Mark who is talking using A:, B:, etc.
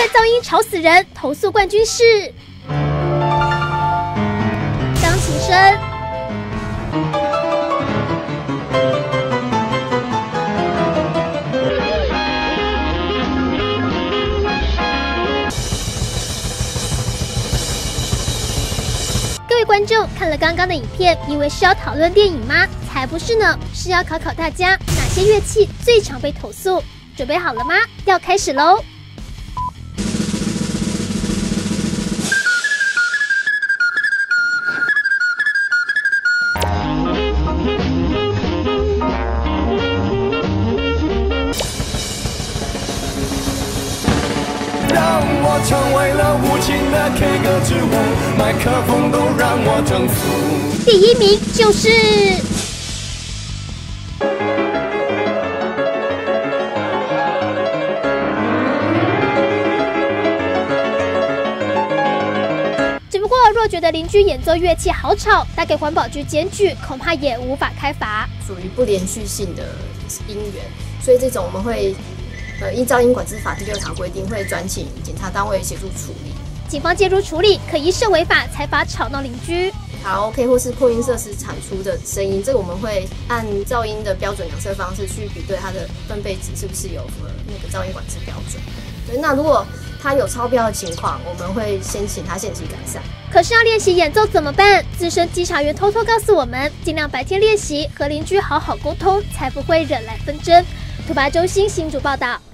A: 外噪音吵死人，投诉冠军是钢琴声。各位观众看了刚刚的影片，以为是要讨论电影吗？才不是呢，是要考考大家哪些乐器最常被投诉。准备好了吗？要开始喽！
B: 让我成为了无情的 K 歌之王，麦克风都让我征服。
A: 第一名就是只不过，若觉得邻居演奏乐器好吵，打给环保局检举，恐怕也无法开罚。
C: 属于不连续性的音源，所以这种我们会依噪音管制法第6条规定，会转请检察单位协助处理。
A: 警方介入处理，可依涉违法裁罚吵闹邻居。
C: 好 ，OK， 或是扩音设施产出的声音，这个我们会按噪音的标准量测方式去比对它的分贝值是不是有符合那个噪音管制标准。对，那如果它有超标的情况，我们会先请他限期改善。
A: 可是要练习演奏怎么办？资深稽查员偷偷告诉我们，尽量白天练习，和邻居好好沟通，才不会惹来纷争。土八周新新竹报道。